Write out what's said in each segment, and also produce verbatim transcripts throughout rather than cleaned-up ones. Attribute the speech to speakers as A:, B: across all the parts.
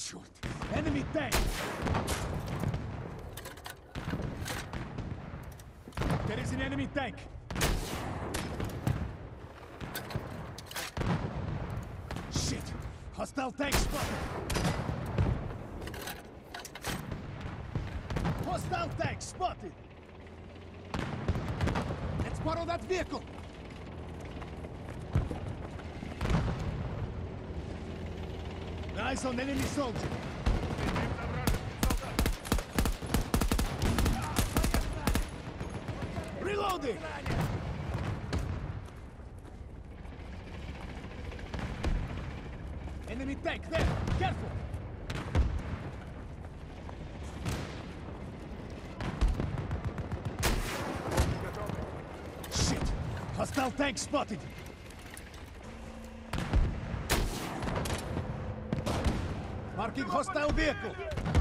A: Shoot! Enemy tank! There is an enemy tank! Shit! Hostile tank spotted! Hostile tank spotted! Let's borrow that vehicle! Eyes on enemy soldier! Reloading! Enemy tank there! Careful! Shit! Hostile tank spotted! Marking hostile vehicle!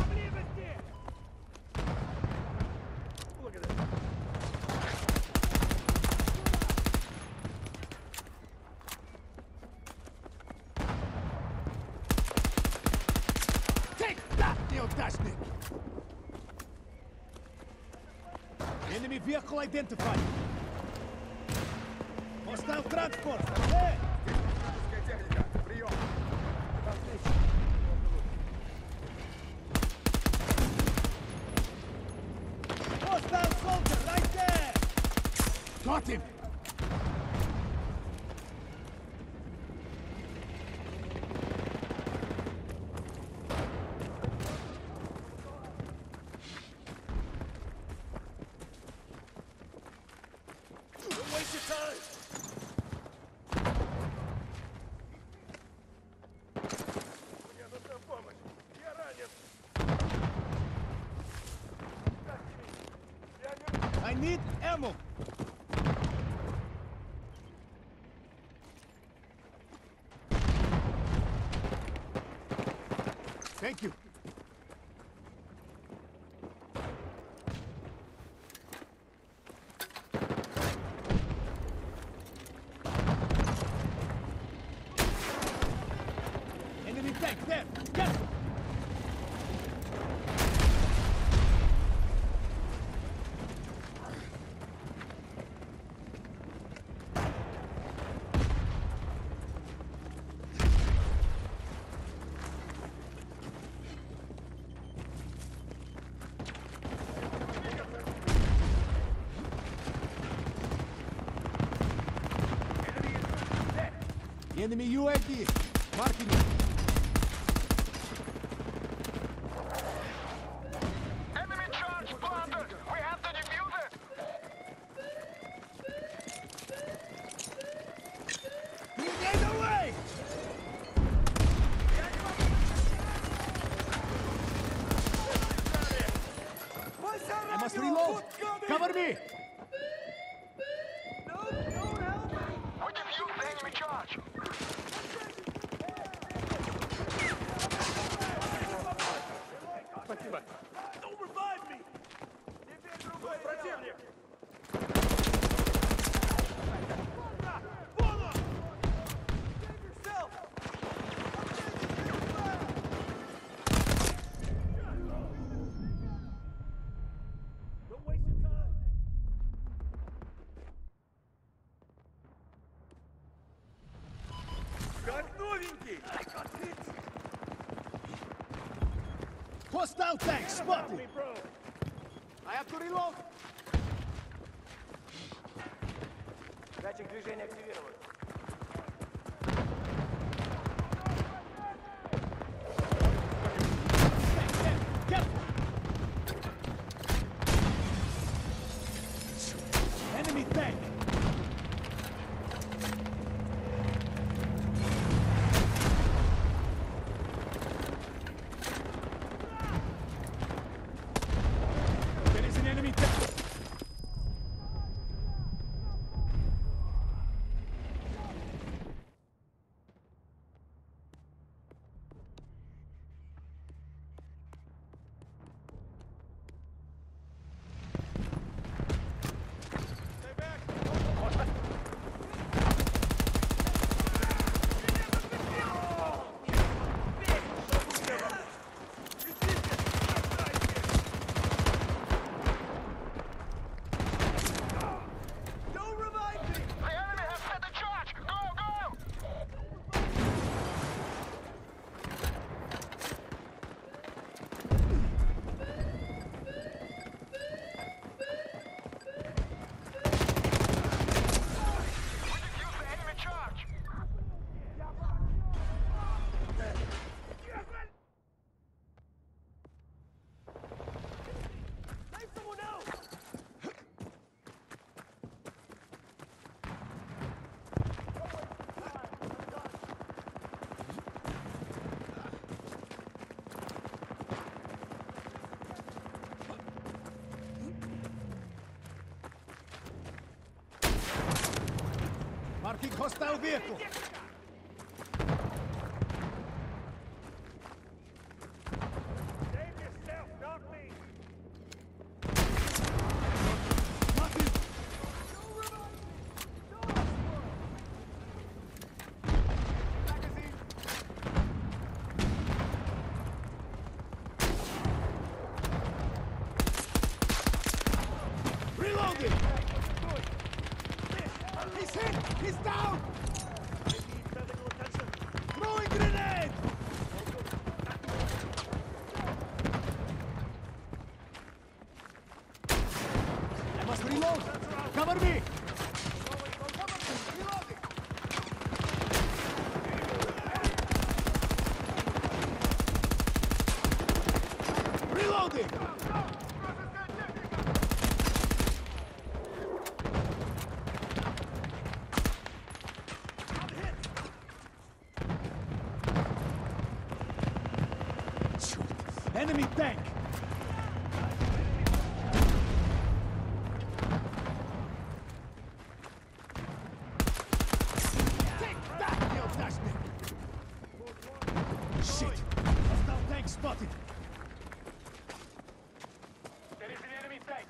A: Take that, Neotashnik! Enemy vehicle identified! Hostile transport! Hey! Hostile soldier, right there! Got him! Don't waste your time! Мне нужна помощь! Я ранен! I need ammo! Thank you. Enemy tank there! Careful! Enemy U A V! Marking it!
B: Enemy charge planted! We have to defuse it!
A: Get away! I must reload! Cover me!
B: We defuse the enemy charge!
A: Спасибо. Don't revive me! Противник! Save yourself! Don't waste your time! Как новенький! Hostile tank spotted! I have to reload!
C: Датчик движения активирован.
A: Careful! Enemy tank! There is an enemy tank! Marking hostile vehicle.
C: Save yourself, not me.
A: Marking. Magazine. Reloading. He's hit. He's down.
C: I need medical attention.
A: Throwing grenade. I must reload. Cover me. Reloading. Reloading. Shoot. Enemy tank. Take that, you Dashnik. Shit. Hostile tank spotted.
C: There is an enemy tank.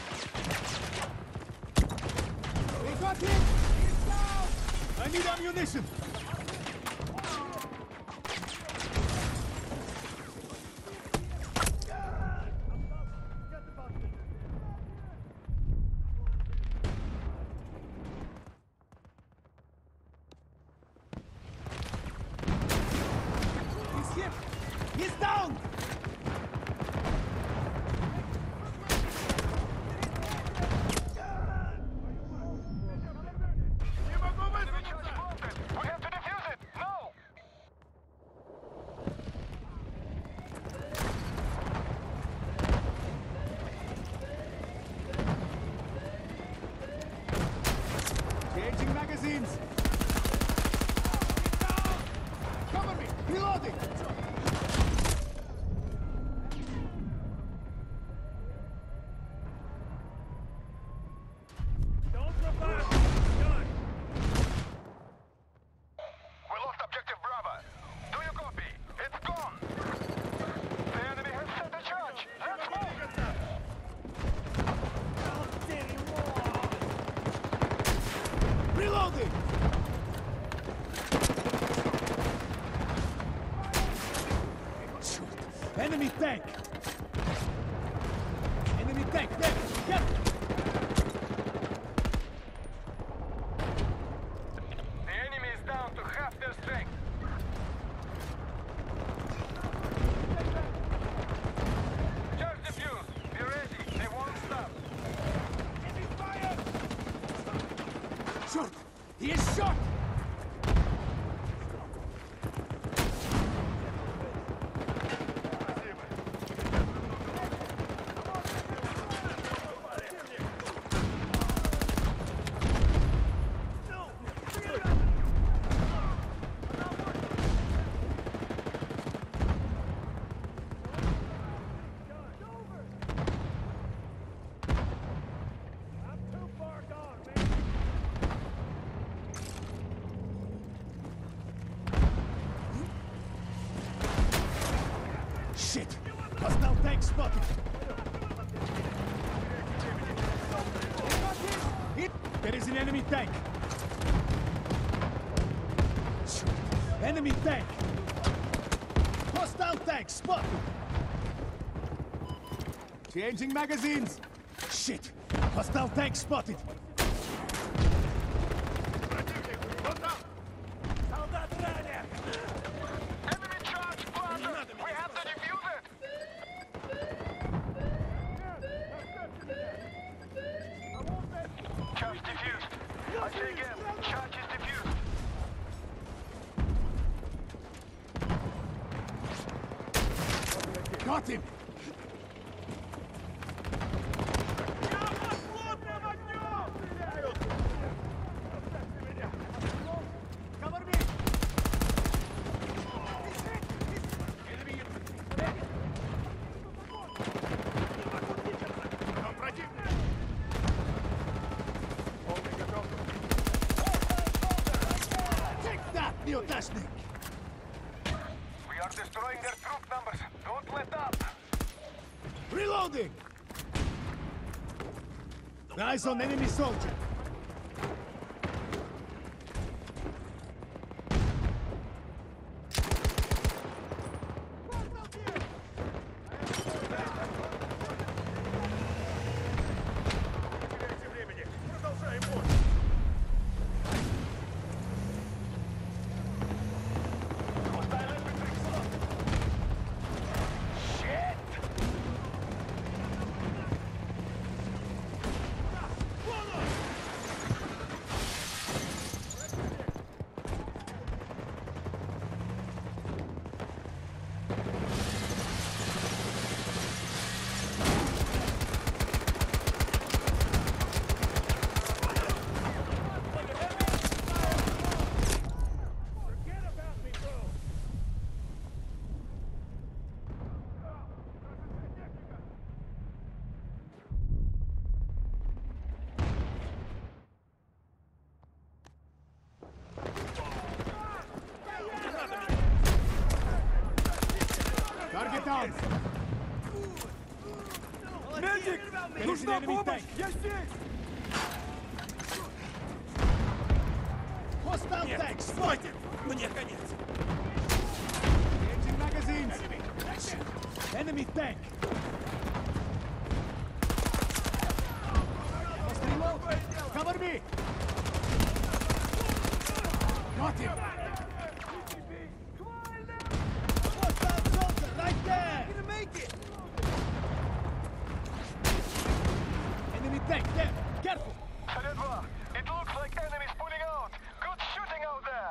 A: We got him! He's down! I need ammunition! He's hit! He's down!
B: Enemy charge planted. We have to defuse it. No.
A: Changing magazines! He's down! Cover me! Reloading!
C: Don't revive me. Done.
B: We lost objective Bravo. Do you copy? It's gone. The enemy has set the charge. Let's move.
C: Outstanding war.
A: Reloading! Shoot! Enemy tank! Enemy tank there! Get it!
B: The enemy is down to half their strength. Charge defused. Be ready. They won't stop.
A: Shoot! He is shot!
C: I'm too far gone, man.
A: Shit! Hostile tank spotted! Hit! There is an enemy tank! Shoot! Enemy tank! Hostile tank spotted! Changing magazines! Shit! Hostile tank spotted!
C: Солдат ранен.
B: Enemy charge planted. We have to defuse it. Charge defused. I say again, charge is defused.
A: Got him! Cover me! Neotashnik!
B: We are destroying their troop numbers. Don't let up.
A: Reloading! Eyes on enemy soldier!
C: Forget about me, bro.
A: Target down!
C: Медик!
A: Нужна помощь!
C: Я здесь!
A: Hostile tank!
C: Стойте! Мне конец!
A: Changing magazines! Enemy tank! Must reload! Cover me! Got him! Hostile soldier right there! Gonna make it! Enemy tank there! Careful!
B: Saledva, it looks like enemies pulling out. Good shooting out there.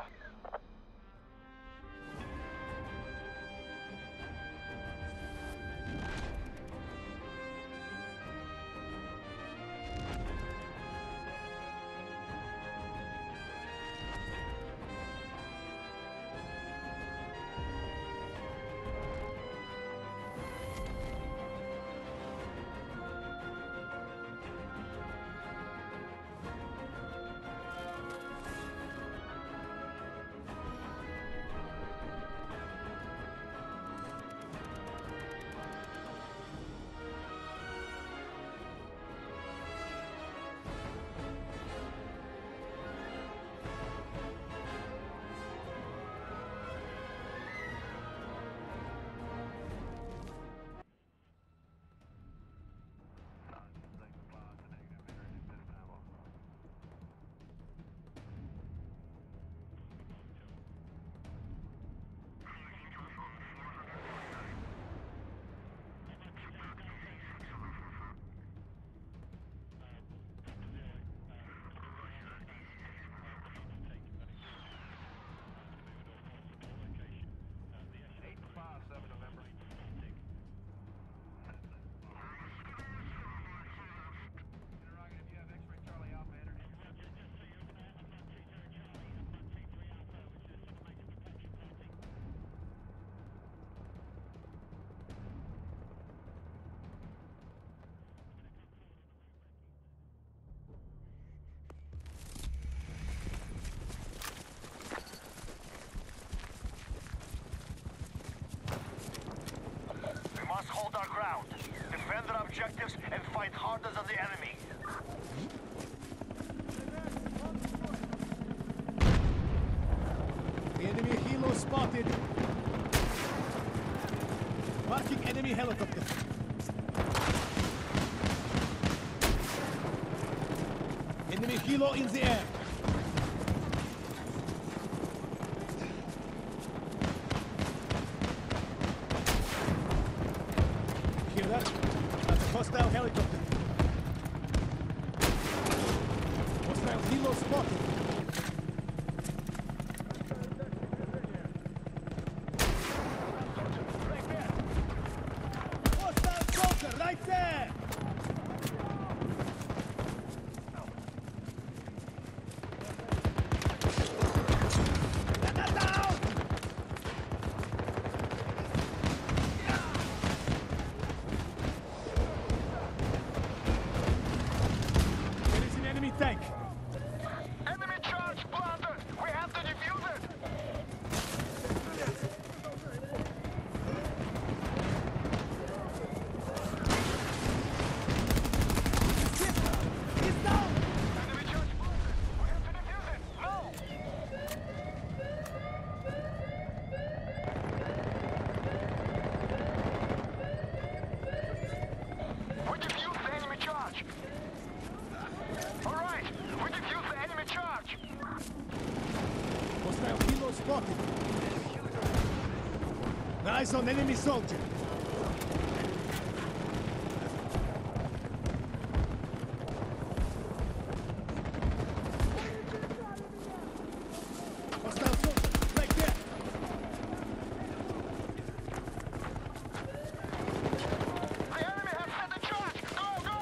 B: We must hold our ground, defend our objectives, and fight harder than the enemy.
A: Enemy helo spotted! Marking enemy helicopter! Enemy helo in the air! Hear that? That's a hostile helicopter! Hostile helo spotted! Hostile soldier right there! Granada down! There is an enemy tank!
B: Enemy
A: Eyes on enemy soldier. Hostile soldier, right there.
B: The enemy has set the charge! Go, go!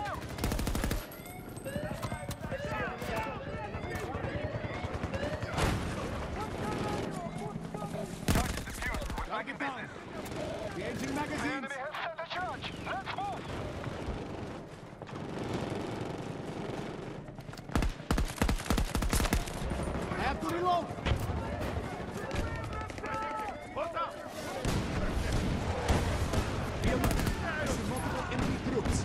B: Charge is defused. We're back in business.
A: Engaging
B: The
A: magazines.
B: enemy has set the charge! Let's move!
A: I have to reload. Field, I see multiple enemy troops.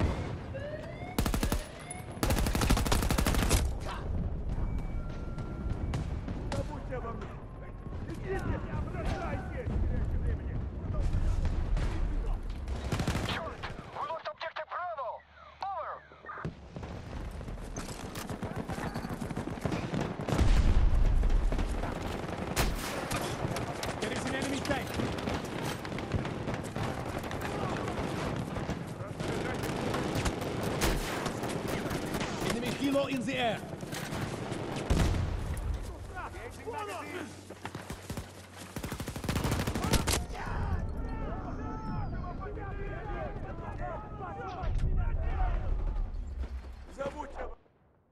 C: Забудьте обо мне. Идите, бросайте. Времени.
B: Shoot! We lost objective Bravo! Over!
A: There is an enemy tank. Enemy helo in the air.
C: Забудьте обо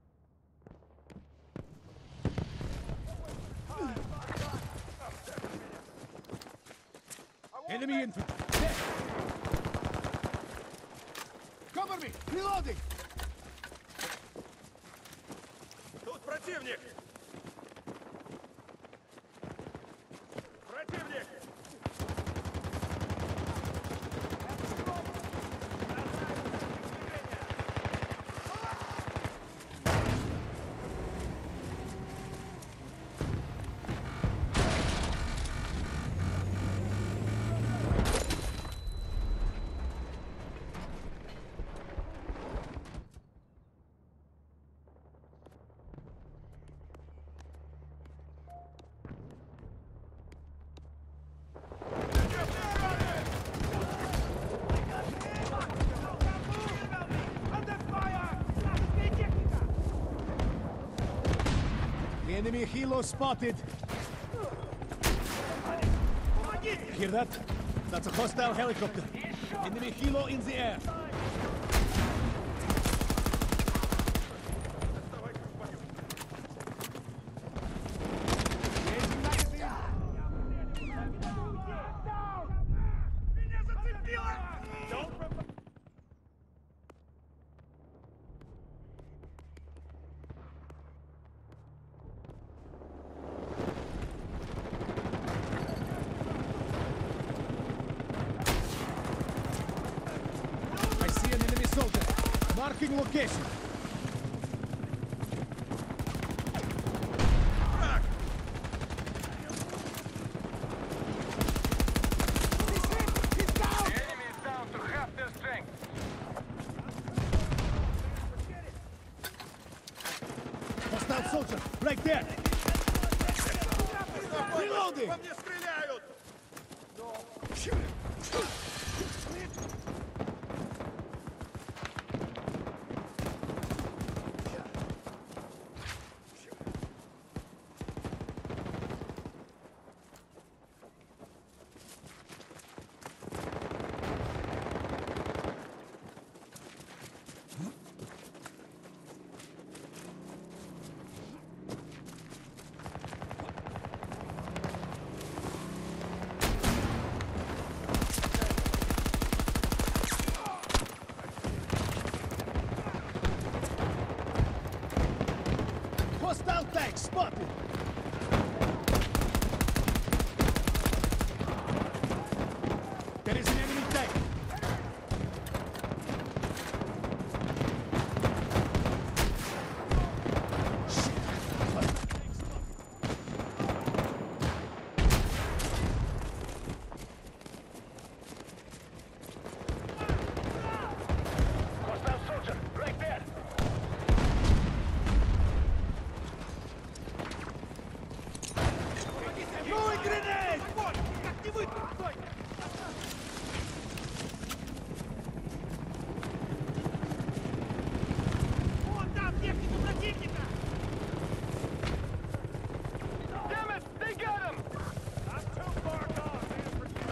A: Enemy infantry. There. Cover me. Reloading.
C: Тут противник! Противник!
A: The enemy helo spotted. Hear that? That's a hostile helicopter. Enemy helo in the air. Engaging magazine.
C: Меня зацепило! Don't pro-
A: I see an enemy soldier. Marking location. He's down!
B: The enemy is down to half their strength.
A: Hostile soldier, right there. Reloading.
C: По мне стреляют!
A: Hostile tank spotted. There is an enemy tank.
B: Hostile soldier, right there!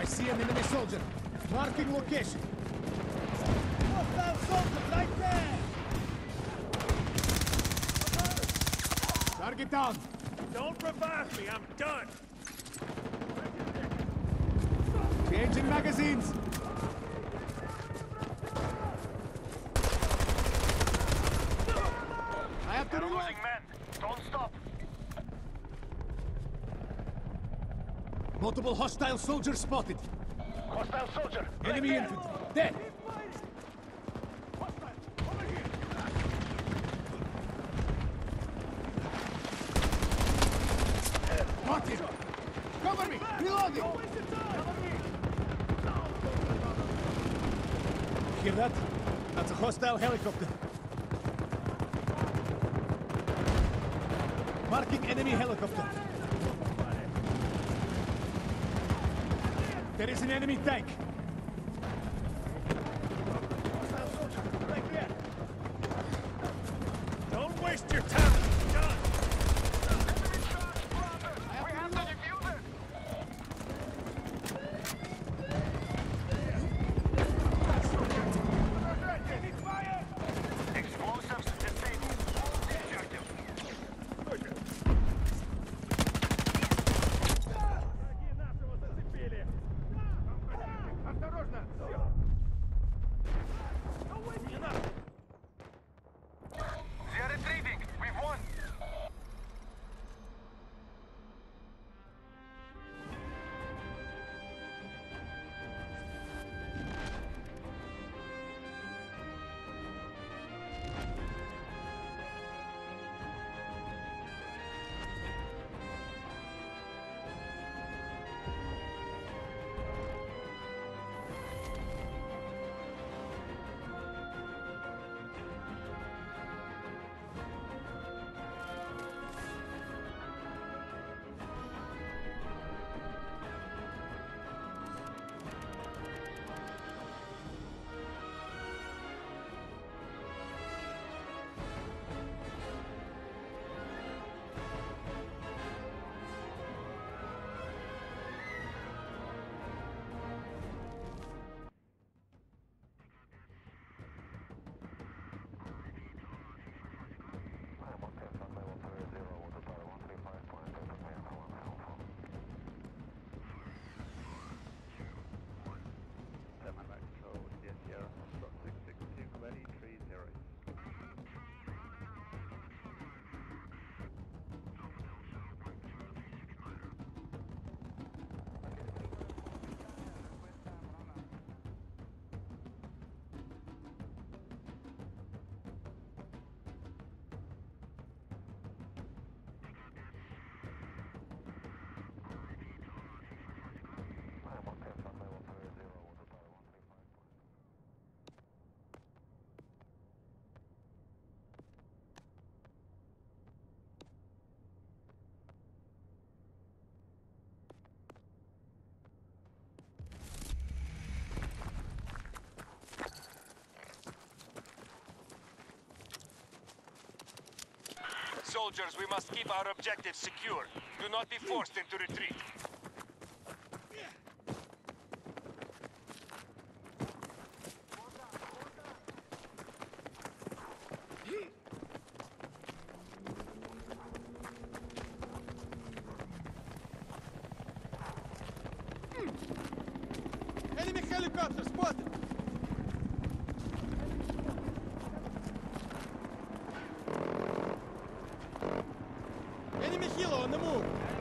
A: I see an enemy soldier. Marking location. Hostile soldier right there! Target down.
C: Don't revive me, I'm done!
A: Changing magazines. I have to
B: We're
A: reload.
B: losing men. Don't stop.
A: Multiple hostile soldiers spotted.
B: Hostile soldier.
A: Enemy
B: right
A: infantry. Dead. Got him. Cover me. Reloading. Hear that? That's a hostile helicopter. Marking enemy helicopter. There is an enemy tank. Hostile soldier, right there.
C: Don't waste your time, I'm done!
B: Enemy charge, brother. We have to defuse it. Explosives disabled. Hold the objective.
C: Враги нашего зацепили! Осторожно! Не надо!
B: They are retreating. We've won.
C: Soldiers, we must keep our objectives secure. Do not be forced into retreat.
A: Enemy helicopter spotted. Enemy helo on the move.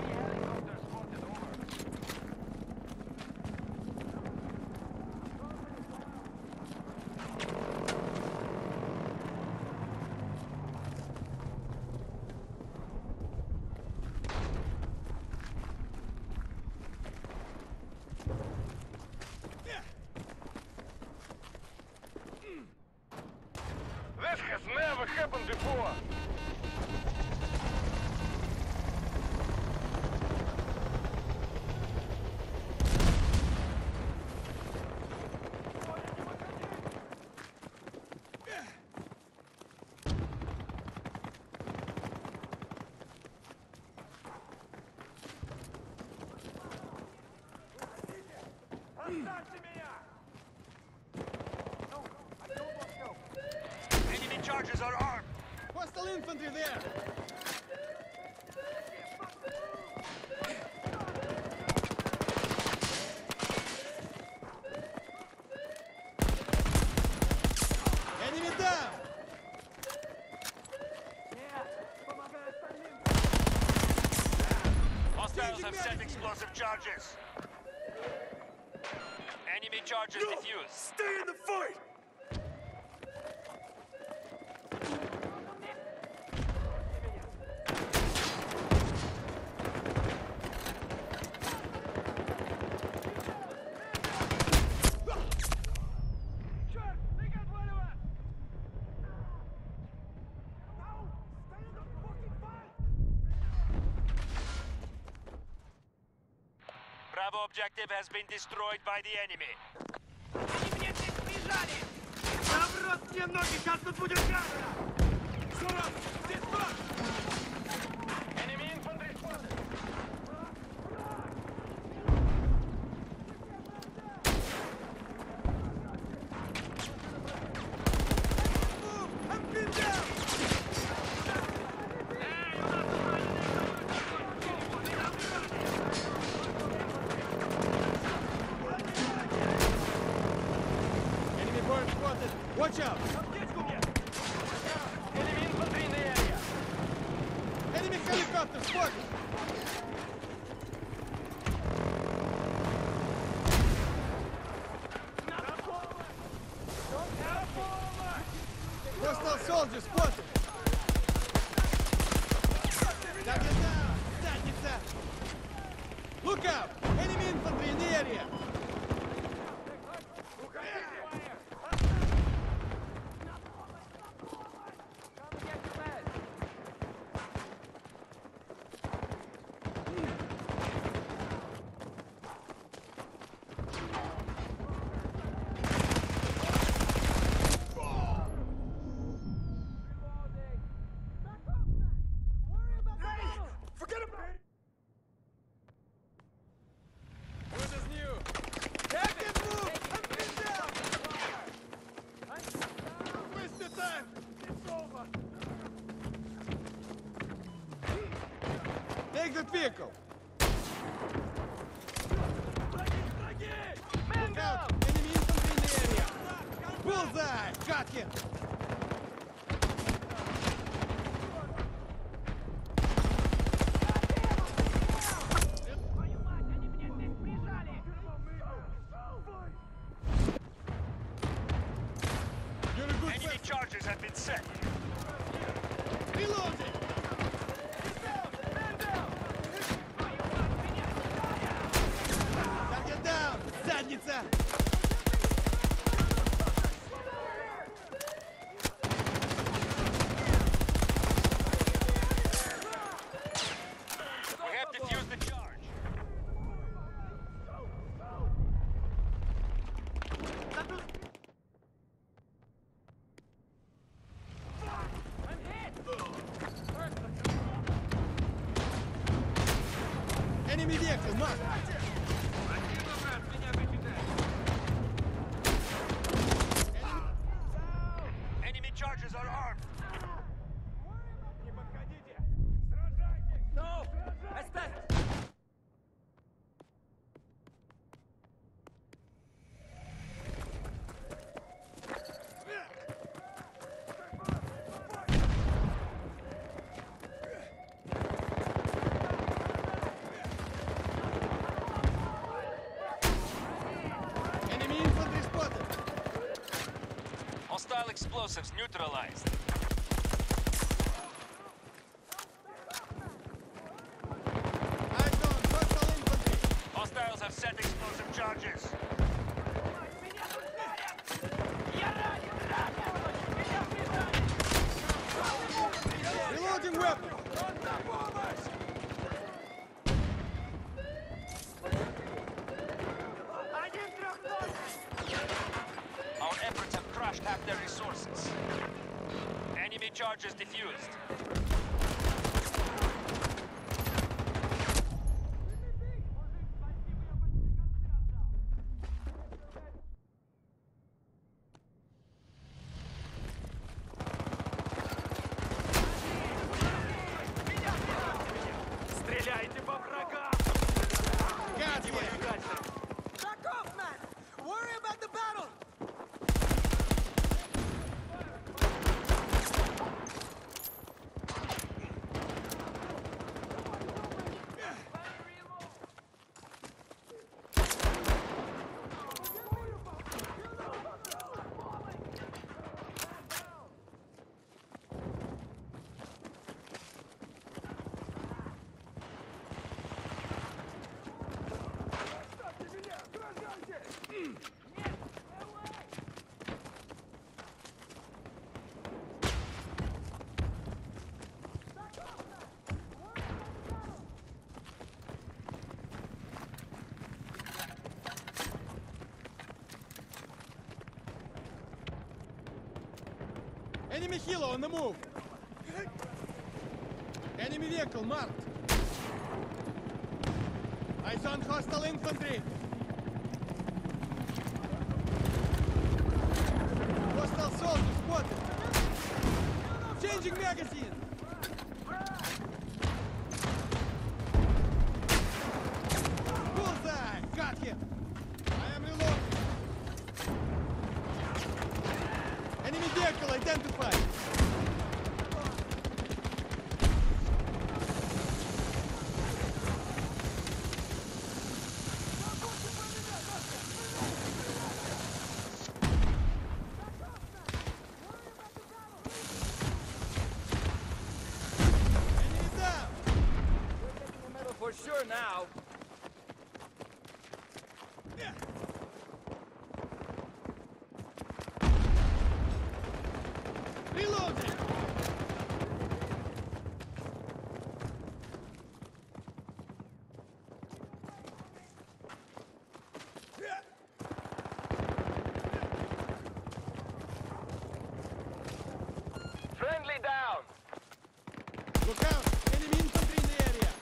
B: This has never happened before.
A: infantry there! Enemy down!
C: Hostiles have set explosive charges. Enemy charges
D: No!
C: defused.
D: Stay in the fight!
C: Bravo objective has been destroyed by the enemy.
D: Они мне здесь прижали! Наоборот, мне ноги, сейчас тут будет камера! Сорок! Здесь флаг! Enemy infantry spotted! Move! I'm pinned down! Эй, у нас тут
A: Enemy bird spotted! Watch out!
D: Enemy infantry in the area!
A: Enemy helicopter spotted! Hostile soldier spotted! Target down! Задница! Look out! Enemy infantry in the area!
D: Forget about it!
A: What is new? Captain, move! I'm pinned down! Waste the time!
D: It's over!
A: Take that vehicle!
D: Man
A: Look
D: down!
A: out! Enemy infantry in the area! Bullseye! Got him!
D: Твою мать, они мне здесь прижали!
A: You're a good
C: Enemy
A: friend!
C: charges have been set.
A: Reloading!
D: Man down!
A: Target down! Задница!
C: We have defused the charge.
D: I'm hit!
A: Enemy vehicle, mark!
C: Enemy charges are armed.
D: Не подходите! Сражайтесь! No! Оставь!
A: Enemy infantry spotted!
C: Hostile explosives neutralized.
A: Eyes on! Hostile infantry!
C: Hostiles have set explosive charges.
D: Меня тут ранят! Я ранен! Ранен! Меня прижали!
A: Reloading weapon!
D: Он на помощь! Один трехногий!
C: Our efforts have crushed half their resources. Enemy charges defused.
D: Стреляйте по врагам!
A: Got you.
E: Back off, man! Worry about the battle!
A: Enemy helo on the move. Enemy vehicle marked. Eyes on hostile infantry. Hostile soldiers spotted. Changing magazine. Bullseye. Got him. I am reloading. Enemy vehicle identified. Enemy down.
D: For sure now.
A: Reloading.
D: Friendly down.
A: Look out! Enemy infantry in the area!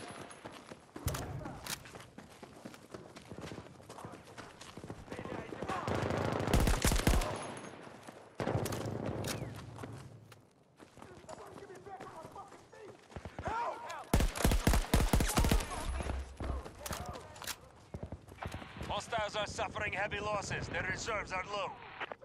C: Hostiles are suffering heavy losses. Their reserves are low.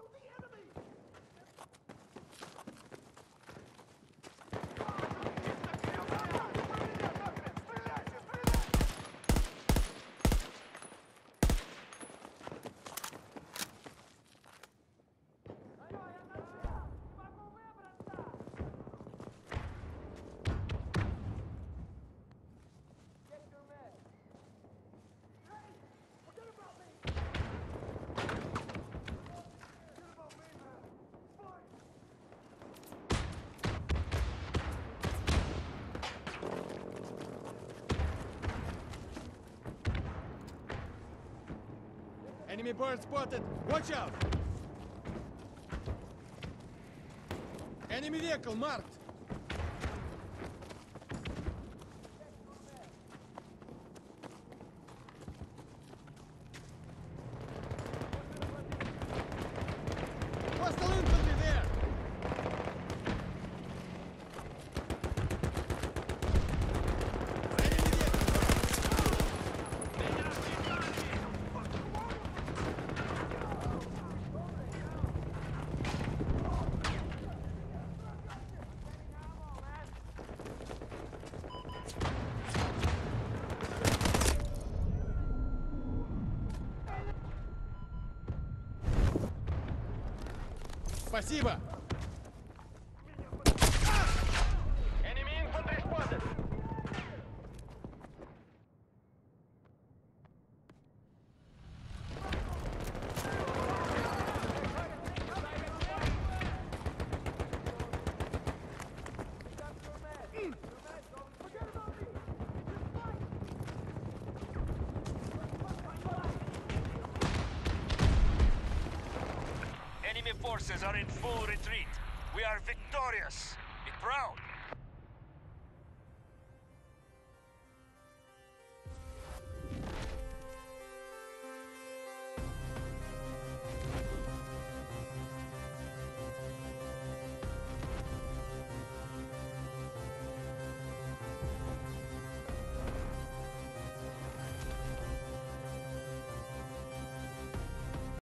A: Enemy bird spotted! Watch out! Enemy vehicle marked! Hostile infantry there! Enemy vehicle! Спасибо!
D: Enemy infantry spotted.
C: Enemy forces are in full retreat. We are victorious. Be proud.